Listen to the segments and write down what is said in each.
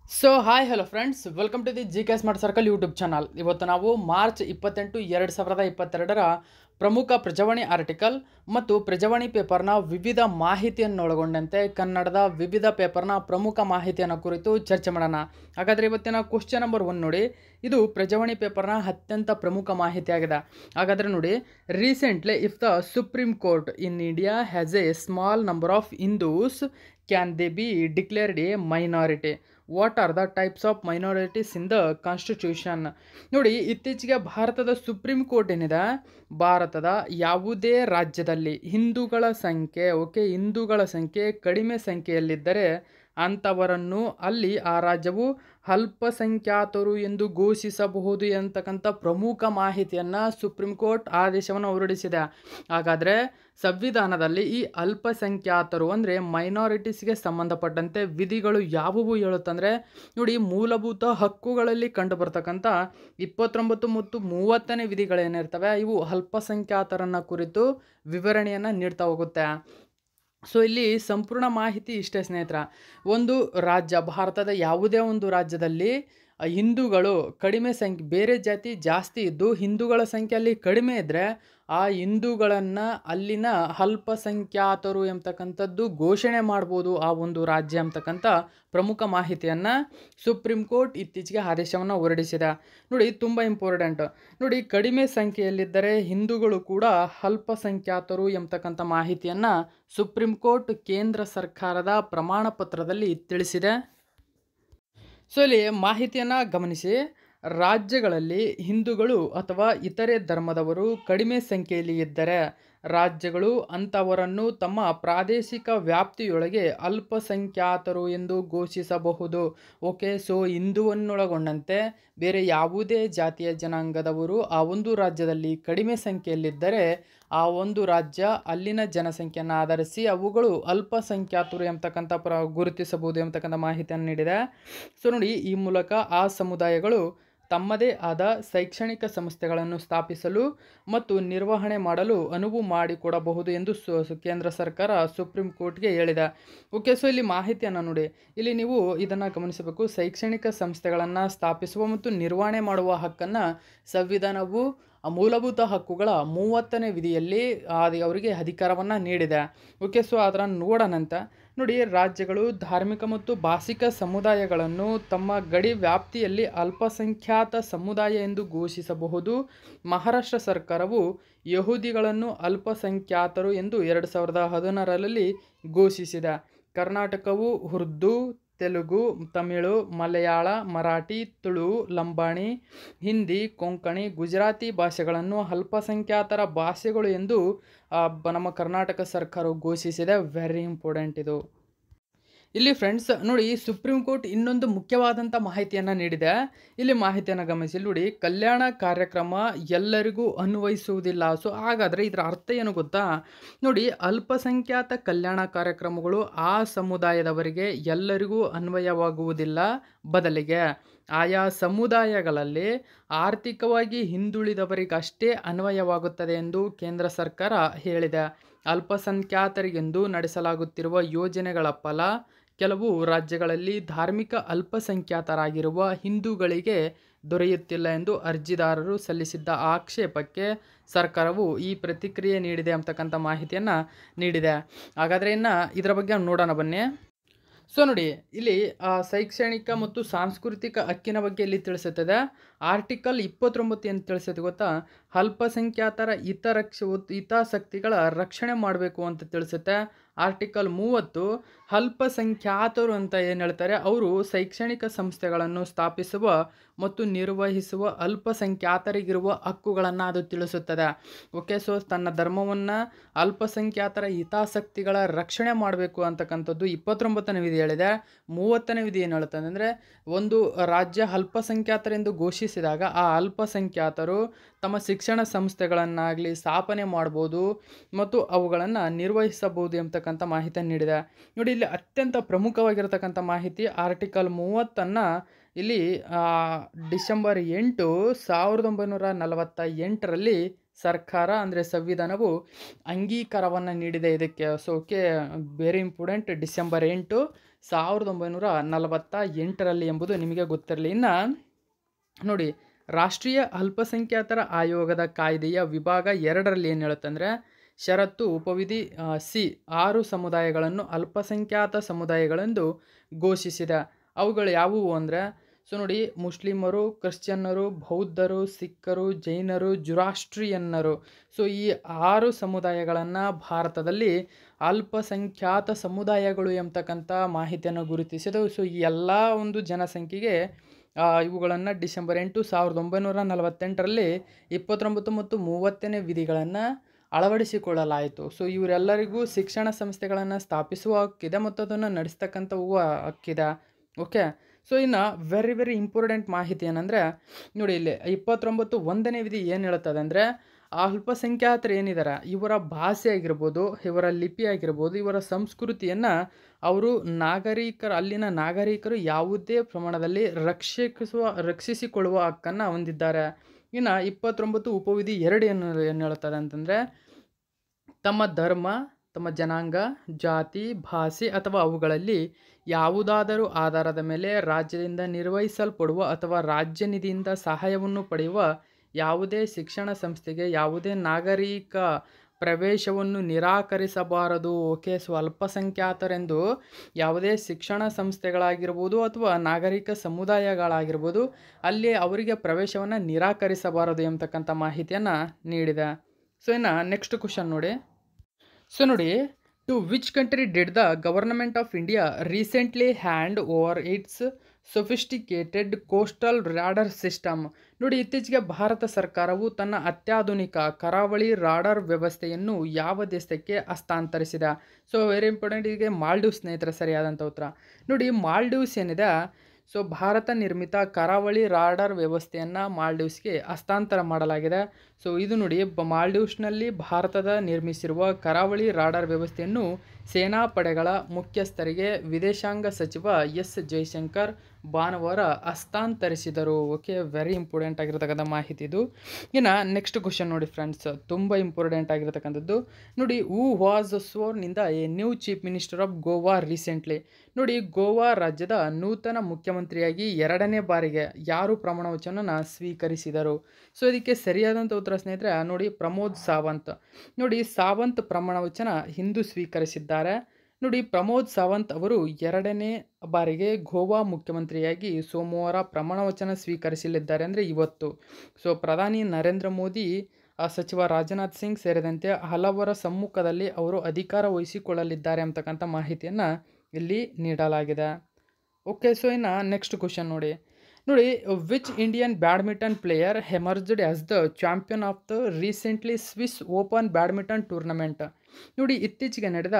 So hi hello friends, welcome to the GK smart circle YouTube channel. ಇವತ್ತು ನಾವು March 28, 2022ರ ಪ್ರಮುಖ Prajavani article ಮತ್ತು ಪ್ರಜಾವಾಣಿ ಪೇಪರ್ನ ವಿವಿಧ ಮಾಹಿತಿಯನ್ನು ಒಳಗೊಂಡಂತೆ ಕನ್ನಡದ ವಿವಿಧ ಪೇಪರ್ನ ಪ್ರಮುಖ ಮಾಹಿತಿಯನ್ನು ಕುರಿತು ಚರ್ಚೆ ಮಾಡೋಣ. ಹಾಗಾದರೆ ಇವತ್ತಿನ ಕ್ವಶ್ಚನ್ ನಂಬರ್ 1 ನೋಡಿ, ಇದು ಪ್ರಜಾವಾಣಿ ಪೇಪರ್ನ ಅತ್ಯಂತ ಪ್ರಮುಖ ಮಾಹಿತಿಯಾಗಿದೆ. ಹಾಗಾದರೆ ನೋಡಿ, recently if the supreme court in India has a small number of Hindus can they be declared a minority? What are the types of minorities in the constitution? ನೋಡಿ, ಇತ್ತೀಚೆಗೆ ಭಾರತದ ಸುಪ್ರೀಂ ಕೋರ್ಟ್ ಏನಿದೆ, ಭಾರತದ ಯಾವುದೇ ರಾಜ್ಯದಲ್ಲಿ ಹಿಂದೂಗಳ ಸಂಖ್ಯೆ ಕಡಿಮೆ ಸಂಖ್ಯೆಯಲ್ಲಿದ್ದರೆ ಅಂಥವರನ್ನು ಅಲ್ಲಿ ಆ ರಾಜ್ಯವು ಅಲ್ಪಸಂಖ್ಯಾತರು ಎಂದು ಘೋಷಿಸಬಹುದು ಎಂತಕ್ಕಂಥ ಪ್ರಮುಖ ಮಾಹಿತಿಯನ್ನು ಸುಪ್ರೀಂ ಕೋರ್ಟ್ ಆದೇಶವನ್ನು ಹೊರಡಿಸಿದೆ. ಹಾಗಾದರೆ ಸಂವಿಧಾನದಲ್ಲಿ ಈ ಅಲ್ಪಸಂಖ್ಯಾತರು ಅಂದರೆ ಮೈನಾರಿಟೀಸ್ಗೆ ಸಂಬಂಧಪಟ್ಟಂತೆ ವಿಧಿಗಳು ಯಾವುವು ಹೇಳುತ್ತಂದರೆ ನೋಡಿ, ಮೂಲಭೂತ ಹಕ್ಕುಗಳಲ್ಲಿ ಕಂಡುಬರ್ತಕ್ಕಂಥ 29 ಮತ್ತು 30ನೇ ವಿಧಿಗಳೇನಿರ್ತವೆ ಇವು ಅಲ್ಪಸಂಖ್ಯಾತರನ್ನು ಕುರಿತು ವಿವರಣೆಯನ್ನು ನೀಡ್ತಾ ಹೋಗುತ್ತೆ. ಸೊ ಇಲ್ಲಿ ಸಂಪೂರ್ಣ ಮಾಹಿತಿ ಇಷ್ಟೇ ಸ್ನೇಹಿತರ. ಒಂದು ರಾಜ್ಯ, ಭಾರತದ ಯಾವುದೇ ಒಂದು ರಾಜ್ಯದಲ್ಲಿ ಹಿಂದೂಗಳು ಕಡಿಮೆ ಸಂಖ್ಯೆ, ಬೇರೆ ಜಾತಿ ಜಾಸ್ತಿ ಇದ್ದು ಹಿಂದೂಗಳ ಸಂಖ್ಯೆ ಅಲ್ಲಿ ಕಡಿಮೆ ಇದ್ದರೆ ಆ ಹಿಂದೂಗಳನ್ನು ಅಲ್ಲಿನ ಅಲ್ಪಸಂಖ್ಯಾತರು ಎಂಬತಕ್ಕಂಥದ್ದು ಘೋಷಣೆ ಮಾಡ್ಬೋದು ಆ ಒಂದು ರಾಜ್ಯ ಅಂತಕ್ಕಂಥ ಪ್ರಮುಖ ಮಾಹಿತಿಯನ್ನು ಸುಪ್ರೀಂ ಕೋರ್ಟ್ ಇತ್ತೀಚೆಗೆ ಆದೇಶವನ್ನು ಹೊರಡಿಸಿದೆ. ನೋಡಿ, ತುಂಬ ಇಂಪಾರ್ಟೆಂಟ್. ನೋಡಿ, ಕಡಿಮೆ ಸಂಖ್ಯೆಯಲ್ಲಿದ್ದರೆ ಹಿಂದೂಗಳು ಕೂಡ ಅಲ್ಪಸಂಖ್ಯಾತರು ಎಂಬತಕ್ಕಂಥ ಮಾಹಿತಿಯನ್ನು ಸುಪ್ರೀಂ ಕೋರ್ಟ್ ಕೇಂದ್ರ ಸರ್ಕಾರದ ಪ್ರಮಾಣ ಪತ್ರದಲ್ಲಿ ತಿಳಿಸಿದೆ. ಸೊ ಇಲ್ಲಿ ಮಾಹಿತಿಯನ್ನು ಗಮನಿಸಿ. ರಾಜ್ಯಗಳಲ್ಲಿ ಹಿಂದೂಗಳು ಅಥವಾ ಇತರೆ ಧರ್ಮದವರು ಕಡಿಮೆ ಸಂಖ್ಯೆಯಲ್ಲಿ ಇದ್ದರೆ ರಾಜ್ಯಗಳು ಅಂಥವರನ್ನು ತಮ್ಮ ಪ್ರಾದೇಶಿಕ ವ್ಯಾಪ್ತಿಯೊಳಗೆ ಅಲ್ಪಸಂಖ್ಯಾತರು ಎಂದು ಘೋಷಿಸಬಹುದು. ಓಕೆ, ಸೊ ಹಿಂದುವನ್ನೊಳಗೊಂಡಂತೆ ಬೇರೆ ಯಾವುದೇ ಜಾತಿಯ ಜನಾಂಗದವರು ಆ ಒಂದು ರಾಜ್ಯದಲ್ಲಿ ಕಡಿಮೆ ಸಂಖ್ಯೆಯಲ್ಲಿದ್ದರೆ ಆ ಒಂದು ರಾಜ್ಯ ಅಲ್ಲಿನ ಜನಸಂಖ್ಯೆಯನ್ನು ಆಧರಿಸಿ ಅವುಗಳು ಅಲ್ಪಸಂಖ್ಯಾತರು ಎಂಬತಕ್ಕಂಥ ಗುರುತಿಸಬಹುದು ಎಂಬತಕ್ಕಂಥ ಮಾಹಿತಿಯನ್ನು ನೀಡಿದೆ. ಸೊ ನೋಡಿ, ಈ ಮೂಲಕ ಆ ಸಮುದಾಯಗಳು ತಮ್ಮದೇ ಆದ ಶೈಕ್ಷಣಿಕ ಸಂಸ್ಥೆಗಳನ್ನು ಸ್ಥಾಪಿಸಲು ಮತ್ತು ನಿರ್ವಹಣೆ ಮಾಡಲು ಅನುವು ಮಾಡಿಕೊಡಬಹುದು ಎಂದು ಕೇಂದ್ರ ಸರ್ಕಾರ ಸುಪ್ರೀಂ ಕೋರ್ಟ್ಗೆ ಹೇಳಿದೆ. ಓಕೆ, ಸೊ ಇಲ್ಲಿ ಮಾಹಿತಿಯನ್ನು ನೋಡಿ, ಇಲ್ಲಿ ನೀವು ಇದನ್ನು ಗಮನಿಸಬೇಕು. ಶೈಕ್ಷಣಿಕ ಸಂಸ್ಥೆಗಳನ್ನು ಸ್ಥಾಪಿಸುವ ಮತ್ತು ನಿರ್ವಹಣೆ ಮಾಡುವ ಹಕ್ಕನ್ನು ಸಂವಿಧಾನವು ಮೂಲಭೂತ ಹಕ್ಕುಗಳ 30ನೇ ವಿಧಿಯಲ್ಲಿ ಅವರಿಗೆ ಅಧಿಕಾರವನ್ನು ನೀಡಿದೆ. ಓಕೆ, ಸೊ ಅದನ್ನು ನೋಡೋಣಂತ. ನೋಡಿ, ರಾಜ್ಯಗಳು ಧಾರ್ಮಿಕ ಮತ್ತು ಭಾಷಿಕ ಸಮುದಾಯಗಳನ್ನು ತಮ್ಮ ಗಡಿ ವ್ಯಾಪ್ತಿಯಲ್ಲಿ ಅಲ್ಪಸಂಖ್ಯಾತ ಸಮುದಾಯ ಎಂದು ಘೋಷಿಸಬಹುದು. ಮಹಾರಾಷ್ಟ್ರ ಸರ್ಕಾರವು ಯಹೂದಿಗಳನ್ನು ಅಲ್ಪಸಂಖ್ಯಾತರು ಎಂದು 2016ರಲ್ಲಿ ಘೋಷಿಸಿದೆ. ಕರ್ನಾಟಕವು ಉರ್ದು, ತೆಲುಗು, ತಮಿಳು, ಮಲಯಾಳ, ಮರಾಠಿ, ತುಳು, ಲಂಬಾಣಿ, ಹಿಂದಿ, ಕೊಂಕಣಿ, ಗುಜರಾತಿ ಭಾಷೆಗಳನ್ನು ಅಲ್ಪಸಂಖ್ಯಾತರ ಭಾಷೆಗಳು ಎಂದು ನಮ್ಮ ಕರ್ನಾಟಕ ಸರ್ಕಾರವು ಘೋಷಿಸಿದೆ. ವೆರಿ ಇಂಪಾರ್ಟೆಂಟ್ ಇದು. ಇಲ್ಲಿ ಫ್ರೆಂಡ್ಸ್ ನೋಡಿ, ಸುಪ್ರೀಂ ಕೋರ್ಟ್ ಇನ್ನೊಂದು ಮುಖ್ಯವಾದಂಥ ಮಾಹಿತಿಯನ್ನು ನೀಡಿದೆ. ಇಲ್ಲಿ ಮಾಹಿತಿಯನ್ನು ಗಮನಿಸಿ. ನೋಡಿ, ಕಲ್ಯಾಣ ಕಾರ್ಯಕ್ರಮ ಎಲ್ಲರಿಗೂ ಅನ್ವಯಿಸುವುದಿಲ್ಲ. ಸೊ ಹಾಗಾದರೆ ಇದರ ಅರ್ಥ ಏನು ಗೊತ್ತಾ? ನೋಡಿ, ಅಲ್ಪಸಂಖ್ಯಾತ ಕಲ್ಯಾಣ ಕಾರ್ಯಕ್ರಮಗಳು ಆ ಸಮುದಾಯದವರಿಗೆ ಎಲ್ಲರಿಗೂ ಅನ್ವಯವಾಗುವುದಿಲ್ಲ. ಬದಲಿಗೆ ಆಯಾ ಸಮುದಾಯಗಳಲ್ಲಿ ಆರ್ಥಿಕವಾಗಿ ಹಿಂದುಳಿದವರಿಗಷ್ಟೇ ಅನ್ವಯವಾಗುತ್ತದೆ ಎಂದು ಕೇಂದ್ರ ಸರ್ಕಾರ ಹೇಳಿದೆ. ಅಲ್ಪಸಂಖ್ಯಾತರಿಗೆಂದು ನಡೆಸಲಾಗುತ್ತಿರುವ ಯೋಜನೆಗಳ ಫಲ ಕೆಲವು ರಾಜ್ಯಗಳಲ್ಲಿ ಧಾರ್ಮಿಕ ಅಲ್ಪಸಂಖ್ಯಾತರಾಗಿರುವ ಹಿಂದೂಗಳಿಗೆ ದೊರೆಯುತ್ತಿಲ್ಲ ಎಂದು ಅರ್ಜಿದಾರರು ಸಲ್ಲಿಸಿದ್ದ ಆಕ್ಷೇಪಕ್ಕೆ ಸರ್ಕಾರವು ಈ ಪ್ರತಿಕ್ರಿಯೆ ನೀಡಿದೆ ಅಂತಕ್ಕಂಥ ಮಾಹಿತಿಯನ್ನು ನೀಡಿದೆ. ಹಾಗಾದರೆ ಇನ್ನು ಇದರ ಬಗ್ಗೆ ನೋಡೋಣ ಬನ್ನಿ. ಸೊ ನೋಡಿ, ಇಲ್ಲಿ ಶೈಕ್ಷಣಿಕ ಮತ್ತು ಸಾಂಸ್ಕೃತಿಕ ಹಕ್ಕಿನ ಬಗ್ಗೆ ಇಲ್ಲಿ ತಿಳಿಸುತ್ತದೆ. ಆರ್ಟಿಕಲ್ 29 ಏನು ತಿಳಿಸುತ್ತೆ ಗೊತ್ತಾ? ಅಲ್ಪಸಂಖ್ಯಾತರ ಹಿತಾಸಕ್ತಿಗಳ ರಕ್ಷಣೆ ಮಾಡಬೇಕು ಅಂತ ತಿಳಿಸುತ್ತೆ. ಆರ್ಟಿಕಲ್ 30 ಅಲ್ಪಸಂಖ್ಯಾತರು ಅಂತ ಏನು ಹೇಳ್ತಾರೆ, ಅವರು ಶೈಕ್ಷಣಿಕ ಸಂಸ್ಥೆಗಳನ್ನು ಸ್ಥಾಪಿಸುವ ಮತ್ತು ನಿರ್ವಹಿಸುವ ಅಲ್ಪಸಂಖ್ಯಾತರಿಗಿರುವ ಹಕ್ಕುಗಳನ್ನು ಅದು ತಿಳಿಸುತ್ತದೆ. ಓಕೆ, ಸೊ ತನ್ನ ಧರ್ಮವನ್ನು ಅಲ್ಪಸಂಖ್ಯಾತರ ಹಿತಾಸಕ್ತಿಗಳ ರಕ್ಷಣೆ ಮಾಡಬೇಕು ಅಂತಕ್ಕಂಥದ್ದು 29ನೇ ವಿಧಿ ಹೇಳಿದೆ. 30ನೇ ವಿಧಿ ಏನು ಹೇಳುತ್ತದೆ ಅಂದರೆ, ಒಂದು ರಾಜ್ಯ ಅಲ್ಪಸಂಖ್ಯಾತರೆಂದು ಘೋಷಿಸಿದಾಗ ಆ ಅಲ್ಪಸಂಖ್ಯಾತರು ತಮ್ಮ ಶಿಕ್ಷಣ ಸಂಸ್ಥೆಗಳನ್ನಾಗಲಿ ಸ್ಥಾಪನೆ ಮಾಡ್ಬೋದು ಮತ್ತು ಅವುಗಳನ್ನು ನಿರ್ವಹಿಸಬಹುದು ಎಂಬತಕ್ಕಂಥ ಮಾಹಿತಿಯನ್ನು ನೀಡಿದೆ. ನೋಡಿ, ಇಲ್ಲಿ ಅತ್ಯಂತ ಪ್ರಮುಖವಾಗಿರತಕ್ಕಂಥ ಮಾಹಿತಿ ಆರ್ಟಿಕಲ್ 30 ಇಲ್ಲಿ ಡಿಸೆಂಬರ್ 8, 1948ರಲ್ಲಿ ಸರ್ಕಾರ ಅಂದರೆ ಸಂವಿಧಾನವು ಅಂಗೀಕಾರವನ್ನು ನೀಡಿದೆ ಇದಕ್ಕೆ. So okay, very important. December 8, 1948ರಲ್ಲಿ ಎಂಬುದು ನಿಮಗೆ ಗೊತ್ತಿರಲಿ. ಇನ್ನು ನೋಡಿ, ರಾಷ್ಟ್ರೀಯ ಅಲ್ಪಸಂಖ್ಯಾತರ ಆಯೋಗದ ಕಾಯ್ದೆಯ ವಿಭಾಗ 2ರಲ್ಲಿ ಏನು ಹೇಳುತ್ತಂದರೆ, ಷರತ್ತು ಉಪವಿಧಿ ಸಿ 6 ಸಮುದಾಯಗಳನ್ನು ಅಲ್ಪಸಂಖ್ಯಾತ ಸಮುದಾಯಗಳೆಂದು ಘೋಷಿಸಿದೆ. ಅವುಗಳು ಯಾವುವು ಅಂದರೆ, ಸೊ ನೋಡಿ, ಮುಸ್ಲಿಮರು, ಕ್ರಿಶ್ಚಿಯನ್ನರು, ಬೌದ್ಧರು, ಸಿಖ್ಖರು, ಜೈನರು, ಜುರಾಸ್ಟ್ರಿಯನ್ನರು. ಸೊ ಈ 6 ಸಮುದಾಯಗಳನ್ನು ಭಾರತದಲ್ಲಿ ಅಲ್ಪಸಂಖ್ಯಾತ ಸಮುದಾಯಗಳು ಎಂಬತಕ್ಕಂಥ ಮಾಹಿತಿಯನ್ನು ಗುರುತಿಸಿದವು. ಸೊ ಈ ಎಲ್ಲ ಒಂದು ಜನಸಂಖ್ಯೆಗೆ ಇವುಗಳನ್ನು ಡಿಸೆಂಬರ್ 8, 1948ರಲ್ಲಿ 29 ಮತ್ತು 30ನೇ ವಿಧಿಗಳನ್ನು ಅಳವಡಿಸಿಕೊಳ್ಳಲಾಯಿತು. ಸೊ ಇವರೆಲ್ಲರಿಗೂ ಶಿಕ್ಷಣ ಸಂಸ್ಥೆಗಳನ್ನು ಸ್ಥಾಪಿಸುವ ಹಕ್ಕಿದೆ ಮತ್ತು ಅದನ್ನು ನಡೆಸ್ತಕ್ಕಂಥವು ಹಕ್ಕಿದೆ. ಓಕೆ, ಸೊ ಇನ್ನು ವೆರಿ ಇಂಪಾರ್ಟೆಂಟ್ ಮಾಹಿತಿ ಏನಂದರೆ, ನೋಡಿ ಇಲ್ಲಿ 29 1ನೇ ವಿಧಿ ಏನು ಹೇಳ್ತದೆ ಅಂದರೆ, ಆ ಅಲ್ಪಸಂಖ್ಯಾತರು ಏನಿದ್ದಾರೆ ಇವರ ಭಾಷೆ ಆಗಿರ್ಬೋದು, ಇವರ ಲಿಪಿ ಆಗಿರ್ಬೋದು, ಇವರ ಸಂಸ್ಕೃತಿಯನ್ನು ಅವರು ಅಲ್ಲಿನ ನಾಗರಿಕರು ಯಾವುದೇ ಪ್ರಮಾಣದಲ್ಲಿ ರಕ್ಷಿಸಿಕೊಳ್ಳುವ ಹಕ್ಕನ್ನು ಹೊಂದಿದ್ದಾರೆ. ಇನ್ನು 29 ಉಪವಿಧಿ 2 ಏನು ಹೇಳ್ತದೆ ಅಂತಂದರೆ, ತಮ್ಮ ಧರ್ಮ, ತಮ್ಮ ಜನಾಂಗ, ಜಾತಿ, ಭಾಷೆ ಅಥವಾ ಅವುಗಳಲ್ಲಿ ಯಾವುದಾದರೂ ಆಧಾರದ ಮೇಲೆ ರಾಜ್ಯದಿಂದ ನಿರ್ವಹಿಸಲ್ಪಡುವ ಅಥವಾ ರಾಜ್ಯ ನಿಧಿಯಿಂದ ಸಹಾಯವನ್ನು ಪಡೆಯುವ ಯಾವುದೇ ಶಿಕ್ಷಣ ಸಂಸ್ಥೆಗೆ ಯಾವುದೇ ನಾಗರಿಕ ಪ್ರವೇಶವನ್ನು ನಿರಾಕರಿಸಬಾರದು. ಓಕೆ, ಸೊ ಅಲ್ಪಸಂಖ್ಯಾತರೆಂದು ಯಾವುದೇ ಶಿಕ್ಷಣ ಸಂಸ್ಥೆಗಳಾಗಿರ್ಬೋದು ಅಥವಾ ನಾಗರಿಕ ಸಮುದಾಯಗಳಾಗಿರ್ಬೋದು ಅಲ್ಲಿ ಅವರಿಗೆ ಪ್ರವೇಶವನ್ನು ನಿರಾಕರಿಸಬಾರದು ಎಂಬತಕ್ಕಂಥ ಮಾಹಿತಿಯನ್ನು ನೀಡಿದೆ. ಸೊ ಇನ್ನು ನೆಕ್ಸ್ಟ್ ಕ್ವಶನ್ ನೋಡಿ. ಸೊ ನೋಡಿ, to which country did the government of India recently hand over its sophisticated coastal radar system. ನೋಡಿ, ಇತ್ತೀಚೆಗೆ ಭಾರತ ಸರ್ಕಾರವು ತನ್ನ ಅತ್ಯಾಧುನಿಕ ಕರಾವಳಿ ರಾಡರ್ ವ್ಯವಸ್ಥೆಯನ್ನು ಯಾವ ದೇಶಕ್ಕೆ ಹಸ್ತಾಂತರಿಸಿದೆ? ಸೊ ವೆರಿ ಇಂಪಾರ್ಟೆಂಟ್, ಇದಕ್ಕೆ ಮಾಲ್ಡೀವ್ಸ್ ಸ್ನೇಹಿತರೆ ಸರಿಯಾದಂಥ ಉತ್ತರ. ನೋಡಿ, ಮಾಲ್ಡೀವ್ಸ್ ಏನಿದೆ, ಸೊ ಭಾರತ ನಿರ್ಮಿತ ಕರಾವಳಿ ರಾಡರ್ ವ್ಯವಸ್ಥೆಯನ್ನು ಮಾಲ್ಡೀವ್ಸ್ಗೆ ಹಸ್ತಾಂತರ ಮಾಡಲಾಗಿದೆ. ಸೊ ಇದು ನೋಡಿ, ಮಾಲ್ಡೀವ್ಸ್ನಲ್ಲಿ ಭಾರತದ ನಿರ್ಮಿಸಿರುವ ಕರಾವಳಿ ರಾಡರ್ ವ್ಯವಸ್ಥೆಯನ್ನು ಸೇನಾ ಪಡೆಗಳ ಮುಖ್ಯಸ್ಥರಿಗೆ ವಿದೇಶಾಂಗ ಸಚಿವ ಎಸ್ ಜೈಶಂಕರ್ ಭಾನುವಾರ ಹಸ್ತಾಂತರಿಸಿದರು. ಓಕೆ, ವೆರಿ ಇಂಪಾರ್ಟೆಂಟ್ ಆಗಿರತಕ್ಕಂಥ ಮಾಹಿತಿ ಇದು. ಇನ್ನು ನೆಕ್ಸ್ಟ್ ಕ್ವಶನ್ ನೋಡಿ ಫ್ರೆಂಡ್ಸ್, ತುಂಬ ಇಂಪಾರ್ಟೆಂಟ್ ಆಗಿರತಕ್ಕಂಥದ್ದು. ನೋಡಿ, who was sworn in the a new chief minister of Goa recently. ನೋಡಿ, ಗೋವಾ ರಾಜ್ಯದ ನೂತನ ಮುಖ್ಯಮಂತ್ರಿಯಾಗಿ 2ನೇ ಬಾರಿಗೆ ಯಾರು ಪ್ರಮಾಣ ವಚನವನ್ನು ಸ್ವೀಕರಿಸಿದರು? ಸೊ ಇದಕ್ಕೆ ಸರಿಯಾದಂಥ ಉತ್ತರ ಸ್ನೇಹಿತರೆ ನೋಡಿ, ಪ್ರಮೋದ್ ಸಾವಂತ್. ನೋಡಿ, ಸಾವಂತ್ ಪ್ರಮಾಣ ವಚನ ಇಂದು ಸ್ವೀಕರಿಸಿದ್ದಾರೆ. ನೋಡಿ, ಪ್ರಮೋದ್ ಸಾವಂತ್ ಅವರು 2ನೇ ಬಾರಿಗೆ ಗೋವಾ ಮುಖ್ಯಮಂತ್ರಿಯಾಗಿ ಸೋಮವಾರ ಪ್ರಮಾಣ ವಚನ ಸ್ವೀಕರಿಸಲಿದ್ದಾರೆ, ಅಂದರೆ ಇವತ್ತು. ಸೊ ಪ್ರಧಾನಿ ನರೇಂದ್ರ ಮೋದಿ, ಸಚಿವ ರಾಜನಾಥ್ ಸಿಂಗ್ ಸೇರಿದಂತೆ ಹಲವರ ಸಮ್ಮುಖದಲ್ಲಿ ಅವರು ಅಧಿಕಾರ ವಹಿಸಿಕೊಳ್ಳಲಿದ್ದಾರೆ ಅಂತಕ್ಕಂಥ ಮಾಹಿತಿಯನ್ನು ಇಲ್ಲಿ ನೀಡಲಾಗಿದೆ. ಓಕೆ, ಸೊ ಇನ್ನು ನೆಕ್ಸ್ಟ್ ಕ್ವಶನ್ ನೋಡಿ. Which Indian badminton player emerged as the champion of the recently Swiss open badminton tournament? ನೋಡಿ, ಇತ್ತೀಚೆಗೆ ನಡೆದ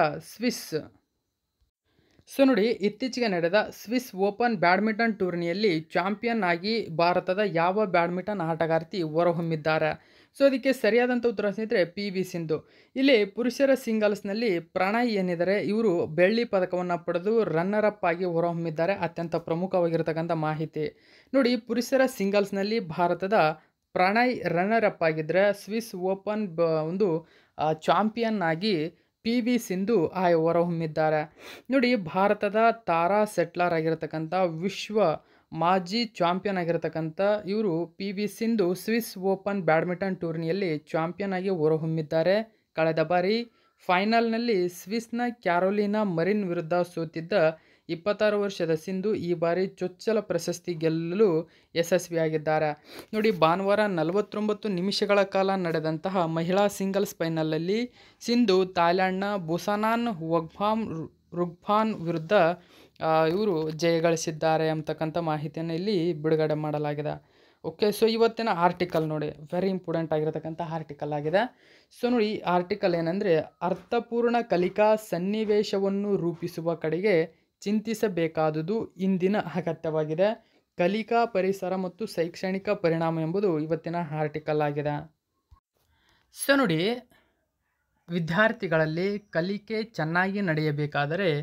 ಸ್ವಿಸ್ ಓಪನ್ ಬ್ಯಾಡ್ಮಿಂಟನ್ ಟೂರ್ನಿಯಲ್ಲಿ ಚಾಂಪಿಯನ್ ಆಗಿ ಭಾರತದ ಯಾವ ಬ್ಯಾಡ್ಮಿಂಟನ್ ಆಟಗಾರ್ತಿ ಹೊರಹೊಮ್ಮಿದ್ದಾರೆ? ಸೊ ಅದಕ್ಕೆ ಸರಿಯಾದಂಥ ಉತ್ತರ ಸ್ನೇಹಿತರೆ PV ಸಿಂಧು. ಇಲ್ಲಿ ಪುರುಷರ ಸಿಂಗಲ್ಸ್ನಲ್ಲಿ ಪ್ರಣಯ್ ಏನಿದ್ದಾರೆ ಇವರು ಬೆಳ್ಳಿ ಪದಕವನ್ನು ಪಡೆದು ರನ್ನರ್ ಅಪ್ ಆಗಿ ಹೊರಹೊಮ್ಮಿದ್ದಾರೆ. ಅತ್ಯಂತ ಪ್ರಮುಖವಾಗಿರ್ತಕ್ಕಂಥ ಮಾಹಿತಿ. ನೋಡಿ, ಪುರುಷರ ಸಿಂಗಲ್ಸ್ನಲ್ಲಿ ಭಾರತದ ಪ್ರಣಯ್ ರನ್ನರ್ ಅಪ್ ಆಗಿದ್ದರೆ ಸ್ವಿಸ್ ಓಪನ್ ಒಂದು ಚಾಂಪಿಯನ್ ಆಗಿ PV ಸಿಂಧು ಹೊರಹೊಮ್ಮಿದ್ದಾರೆ. ನೋಡಿ, ಭಾರತದ ತಾರಾ ಸೆಟ್ಲರ್ ಆಗಿರತಕ್ಕಂಥ ವಿಶ್ವ ಮಾಜಿ ಚಾಂಪಿಯನ್ ಆಗಿರತಕ್ಕಂಥ ಇವರು PV Sindhu Swiss open badminton ಟೂರ್ನಿಯಲ್ಲಿ ಚಾಂಪಿಯನ್ ಆಗಿ ಹೊರಹೊಮ್ಮಿದ್ದಾರೆ. ಕಳೆದ ಬಾರಿ ಫೈನಲ್ನಲ್ಲಿ ಸ್ವಿಸ್ನ ಕ್ಯಾರೋಲಿನಾ ಮರಿನ್ ವಿರುದ್ಧ ಸೋತಿದ್ದ 26 ವರ್ಷದ ಸಿಂಧು ಈ ಬಾರಿ ಚೊಚ್ಚಲ ಪ್ರಶಸ್ತಿ ಗೆಲ್ಲಲು ಯಶಸ್ವಿಯಾಗಿದ್ದಾರೆ. ನೋಡಿ, ಭಾನುವಾರ 49 ನಿಮಿಷಗಳ ಕಾಲ ನಡೆದಂತಹ ಮಹಿಳಾ ಸಿಂಗಲ್ಸ್ ಫೈನಲಲ್ಲಿ ಸಿಂಧು ಥಾಯ್ಲೆಂಡ್ನ ಬುಸಾನಾನ್ ರುಗ್ಭಾನ್ ವಿರುದ್ಧ ಇವರು ಜಯಗಳಿಸಿದ್ದಾರೆ ಅಂತಕ್ಕಂಥ ಮಾಹಿತಿಯನ್ನು ಇಲ್ಲಿ ಬಿಡುಗಡೆ ಮಾಡಲಾಗಿದೆ. ಓಕೆ, ಸೊ ಇವತ್ತಿನ ಆರ್ಟಿಕಲ್ ನೋಡಿ, ವೆರಿ ಇಂಪಾರ್ಟೆಂಟ್ ಆಗಿರತಕ್ಕಂಥ ಆರ್ಟಿಕಲ್ ಆಗಿದೆ. ಸೊ ನೋಡಿ, ಈ ಆರ್ಟಿಕಲ್ ಏನಂದರೆ, ಅರ್ಥಪೂರ್ಣ ಕಲಿಕಾ ಸನ್ನಿವೇಶವನ್ನು ರೂಪಿಸುವ ಕಡೆಗೆ ಚಿಂತಿಸಬೇಕಾದುದು ಇಂದಿನ ಅಗತ್ಯವಾಗಿದೆ. ಕಲಿಕಾ ಪರಿಸರ ಮತ್ತು ಶೈಕ್ಷಣಿಕ ಪರಿಣಾಮ ಎಂಬುದು ಇವತ್ತಿನ ಆರ್ಟಿಕಲ್ ಆಗಿದೆ. ಸೊ ನೋಡಿ, ವಿದ್ಯಾರ್ಥಿಗಳಲ್ಲಿ ಕಲಿಕೆ ಚೆನ್ನಾಗಿ ನಡೆಯಬೇಕಾದರೆ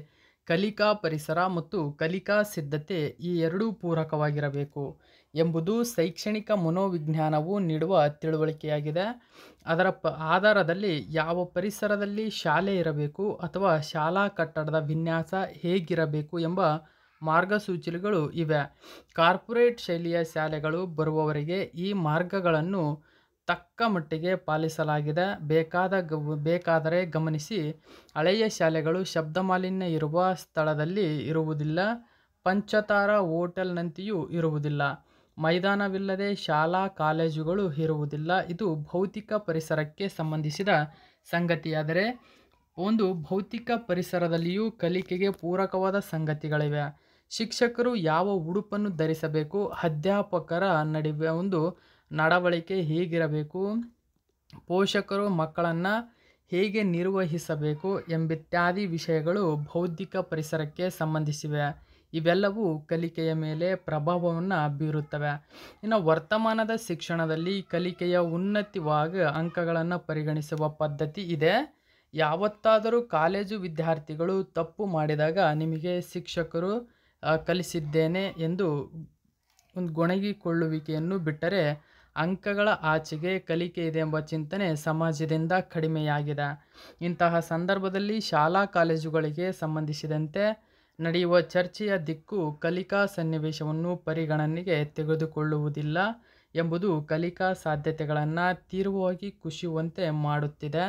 ಕಲಿಕಾ ಪರಿಸರ ಮತ್ತು ಕಲಿಕಾ ಸಿದ್ಧತೆ ಈ ಎರಡೂ ಪೂರಕವಾಗಿರಬೇಕು ಎಂಬುದು ಶೈಕ್ಷಣಿಕ ಮನೋವಿಜ್ಞಾನವು ನೀಡುವ ತಿಳುವಳಿಕೆಯಾಗಿದೆ. ಅದರ ಆಧಾರದಲ್ಲಿ ಯಾವ ಪರಿಸರದಲ್ಲಿ ಶಾಲೆ ಇರಬೇಕು ಅಥವಾ ಶಾಲಾ ಕಟ್ಟಡದ ವಿನ್ಯಾಸ ಹೇಗಿರಬೇಕು ಎಂಬ ಮಾರ್ಗಸೂಚಿಗಳು ಇವೆ. ಕಾರ್ಪೊರೇಟ್ ಶೈಲಿಯ ಶಾಲೆಗಳು ಬರುವವರೆಗೆ ಈ ಮಾರ್ಗಗಳನ್ನು ತಕ್ಕ ಮಟ್ಟಿಗೆ ಪಾಲಿಸಲಾಗಿದೆ. ಬೇಕಾದರೆ ಗಮನಿಸಿ, ಹಳೆಯ ಶಾಲೆಗಳು ಶಬ್ದ ಮಾಲಿನ್ಯ ಇರುವ ಸ್ಥಳದಲ್ಲಿ ಇರುವುದಿಲ್ಲ, ಪಂಚತಾರ ಹೋಟೆಲ್ನಂತೆಯೂ ಇರುವುದಿಲ್ಲ, ಮೈದಾನವಿಲ್ಲದೆ ಶಾಲಾ ಕಾಲೇಜುಗಳು ಇರುವುದಿಲ್ಲ. ಇದು ಭೌತಿಕ ಪರಿಸರಕ್ಕೆ ಸಂಬಂಧಿಸಿದ ಸಂಗತಿಯಾದರೆ, ಒಂದು ಭೌತಿಕ ಪರಿಸರದಲ್ಲಿಯೂ ಕಲಿಕೆಗೆ ಪೂರಕವಾದ ಸಂಗತಿಗಳಿವೆ. ಶಿಕ್ಷಕರು ಯಾವ ಉಡುಪನ್ನು ಧರಿಸಬೇಕು, ಅಧ್ಯಾಪಕರ ನಡುವೆ ಒಂದು ನಡವಳಿಕೆ ಹೇಗಿರಬೇಕು, ಪೋಷಕರು ಮಕ್ಕಳನ್ನು ಹೇಗೆ ನಿರ್ವಹಿಸಬೇಕು ಎಂಬಿತ್ಯಾದಿ ವಿಷಯಗಳು ಬೌದ್ಧಿಕ ಪರಿಸರಕ್ಕೆ ಸಂಬಂಧಿಸಿವೆ. ಇವೆಲ್ಲವೂ ಕಲಿಕೆಯ ಮೇಲೆ ಪ್ರಭಾವವನ್ನು ಬೀರುತ್ತವೆ. ಇನ್ನು ವರ್ತಮಾನದ ಶಿಕ್ಷಣದಲ್ಲಿ ಕಲಿಕೆಯ ಉನ್ನತಿವಾಗಿ ಅಂಕಗಳನ್ನು ಪರಿಗಣಿಸುವ ಪದ್ಧತಿ ಇದೆ. ಯಾವತ್ತಾದರೂ ಕಾಲೇಜು ವಿದ್ಯಾರ್ಥಿಗಳು ತಪ್ಪು ಮಾಡಿದಾಗ ನಿಮಗೆ ಶಿಕ್ಷಕರು ಕಲಿಸಿದ್ದೇನೆ ಎಂದು ಒಂದು ಗೊಣಗಿಕೊಳ್ಳುವಿಕೆಯನ್ನು ಬಿಟ್ಟರೆ, ಅಂಕಗಳ ಆಚೆಗೆ ಕಲಿಕೆ ಇದೆ ಎಂಬ ಚಿಂತನೆ ಸಮಾಜದಿಂದ ಕಡಿಮೆಯಾಗಿದೆ. ಇಂತಹ ಸಂದರ್ಭದಲ್ಲಿ ಶಾಲಾ ಕಾಲೇಜುಗಳಿಗೆ ಸಂಬಂಧಿಸಿದಂತೆ ನಡೆಯುವ ಚರ್ಚೆಯ ದಿಕ್ಕು ಕಲಿಕಾ ಸನ್ನಿವೇಶವನ್ನು ಪರಿಗಣನೆಗೆ ತೆಗೆದುಕೊಳ್ಳುವುದಿಲ್ಲ ಎಂಬುದು ಕಲಿಕಾ ಸಾಧ್ಯತೆಗಳನ್ನು ತೀವ್ರವಾಗಿ ಕುಸಿಯುವಂತೆ ಮಾಡುತ್ತಿದೆ.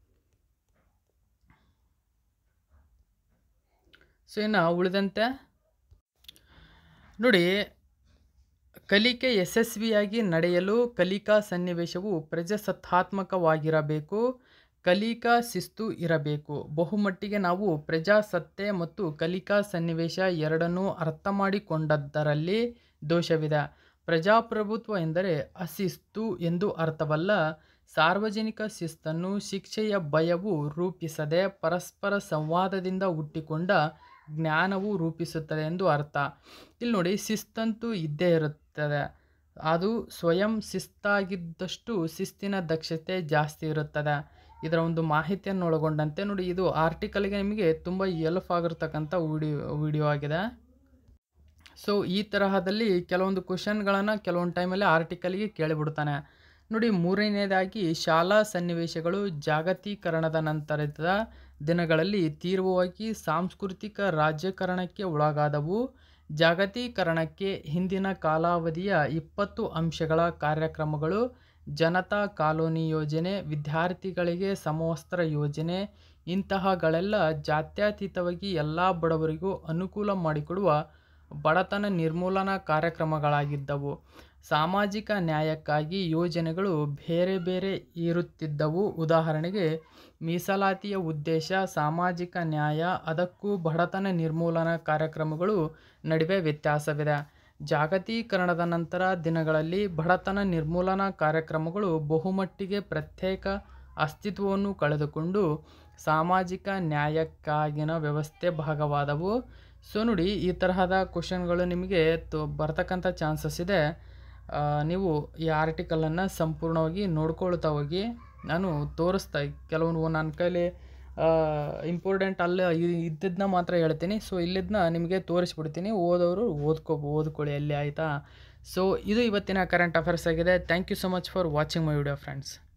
ಇನ್ನು ಉಳಿದಂತೆ ನೋಡಿ, ಕಲಿಕೆ ಯಶಸ್ವಿಯಾಗಿ ನಡೆಯಲು ಕಲಿಕಾ ಸನ್ನಿವೇಶವು ಪ್ರಜಾಸತ್ತಾತ್ಮಕವಾಗಿರಬೇಕು, ಕಲಿಕಾ ಶಿಸ್ತು ಇರಬೇಕು. ಬಹುಮಟ್ಟಿಗೆ ನಾವು ಪ್ರಜಾಸತ್ತೆ ಮತ್ತು ಕಲಿಕಾ ಸನ್ನಿವೇಶ ಎರಡನ್ನೂ ಅರ್ಥ ಮಾಡಿಕೊಂಡದ್ದರಲ್ಲಿ ದೋಷವಿದೆ. ಪ್ರಜಾಪ್ರಭುತ್ವ ಎಂದರೆ ಅಶಿಸ್ತು ಎಂದು ಅರ್ಥವಲ್ಲ. ಸಾರ್ವಜನಿಕ ಶಿಸ್ತನ್ನು ಶಿಕ್ಷೆಯ ಭಯವು ರೂಪಿಸದೆ ಪರಸ್ಪರ ಸಂವಾದದಿಂದ ಹುಟ್ಟಿಕೊಂಡ ಜ್ಞಾನವು ರೂಪಿಸುತ್ತದೆ ಎಂದು ಅರ್ಥ. ಇಲ್ಲಿ ನೋಡಿ, ಶಿಸ್ತಂತೂ ಇದ್ದೇ ಇರುತ್ತದೆ. ಅದು ಸ್ವಯಂ ಶಿಸ್ತಾಗಿದ್ದಷ್ಟು ಶಿಸ್ತಿನ ದಕ್ಷತೆ ಜಾಸ್ತಿ ಇರುತ್ತದೆ. ಇದರ ಒಂದು ಮಾಹಿತಿಯನ್ನು ಒಳಗೊಂಡಂತೆ ನೋಡಿ, ಇದು ಆರ್ಟಿಕಲ್ಗೆ ನಿಮಗೆ ತುಂಬ ಹೆಲ್ಪ್ ಆಗಿರ್ತಕ್ಕಂಥ ವಿಡಿಯೋ ಆಗಿದೆ. ಈ ತರಹದಲ್ಲಿ ಕೆಲವೊಂದು ಕ್ವಶನ್ಗಳನ್ನು ಕೆಲವೊಂದು ಟೈಮಲ್ಲಿ ಆರ್ಟಿಕಲ್ಗೆ ಕೇಳಿಬಿಡ್ತಾನೆ. ನೋಡಿ, ಮೂರನೇದಾಗಿ ಶಾಲಾ ಸನ್ನಿವೇಶಗಳು ಜಾಗತೀಕರಣದ ನಂತರದ ದಿನಗಳಲ್ಲಿ ತೀವ್ರವಾಗಿ ಸಾಂಸ್ಕೃತಿಕ ರಾಜ್ಯಕರಣಕ್ಕೆ ಒಳಗಾದವು. ಜಾಗತೀಕರಣಕ್ಕೆ ಹಿಂದಿನ ಕಾಲಾವಧಿಯ 20 ಅಂಶಗಳ ಕಾರ್ಯಕ್ರಮಗಳು, ಜನತಾ ಕಾಲೋನಿ ಯೋಜನೆ, ವಿದ್ಯಾರ್ಥಿಗಳಿಗೆ ಸಮವಸ್ತ್ರ ಯೋಜನೆ ಇಂತಹಗಳೆಲ್ಲ ಜಾತ್ಯತೀತವಾಗಿ ಎಲ್ಲ ಬಡವರಿಗೂ ಅನುಕೂಲ ಮಾಡಿಕೊಡುವ ಬಡತನ ನಿರ್ಮೂಲನಾ ಕಾರ್ಯಕ್ರಮಗಳಾಗಿದ್ದವು. ಸಾಮಾಜಿಕ ನ್ಯಾಯಕ್ಕಾಗಿ ಯೋಜನೆಗಳು ಬೇರೆ ಬೇರೆ ಇರುತ್ತಿದ್ದವು. ಉದಾಹರಣೆಗೆ, ಮೀಸಲಾತಿಯ ಉದ್ದೇಶ ಸಾಮಾಜಿಕ ನ್ಯಾಯ, ಅದಕ್ಕೂ ಬಡತನ ನಿರ್ಮೂಲನಾ ಕಾರ್ಯಕ್ರಮಗಳು ನಡುವೆ ವ್ಯತ್ಯಾಸವಿದೆ. ಜಾಗತೀಕರಣದ ನಂತರ ದಿನಗಳಲ್ಲಿ ಬಡತನ ನಿರ್ಮೂಲನಾ ಕಾರ್ಯಕ್ರಮಗಳು ಬಹುಮಟ್ಟಿಗೆ ಪ್ರತ್ಯೇಕ ಅಸ್ತಿತ್ವವನ್ನು ಕಳೆದುಕೊಂಡು ಸಾಮಾಜಿಕ ನ್ಯಾಯಕ್ಕಾಗಿನ ವ್ಯವಸ್ಥೆ ಭಾಗವಾದವು. ನೋಡಿ, ಈ ತರಹದ ಕ್ವಶನ್ಗಳು ನಿಮಗೆ ಬರ್ತಕ್ಕಂಥ ಚಾನ್ಸಸ್ ಇದೆ. ನೀವು ಈ ಆರ್ಟಿಕಲನ್ನು ಸಂಪೂರ್ಣವಾಗಿ ನೋಡ್ಕೊಳ್ತಾ ಹೋಗಿ. ನಾನು ತೋರಿಸ್ತಾ ಕೆಲವೊಂದು ನನ್ನ ಕೈಲಿ ಇಂಪಾರ್ಟೆಂಟ್ ಅಲ್ಲ ಇದ್ದದನ್ನ ಮಾತ್ರ ಹೇಳ್ತೀನಿ. ಇಲ್ಲಿದ್ದನ್ನ ನಿಮಗೆ ತೋರಿಸ್ಬಿಡ್ತೀನಿ. ಓದೋರು ಓದ್ಕೊಳ್ಳಿ ಅಲ್ಲಿ, ಆಯಿತಾ. ಇದು ಇವತ್ತಿನ ಕರೆಂಟ್ ಅಫೇರ್ಸ್ ಆಗಿದೆ. Thank you so much for watching my video friends.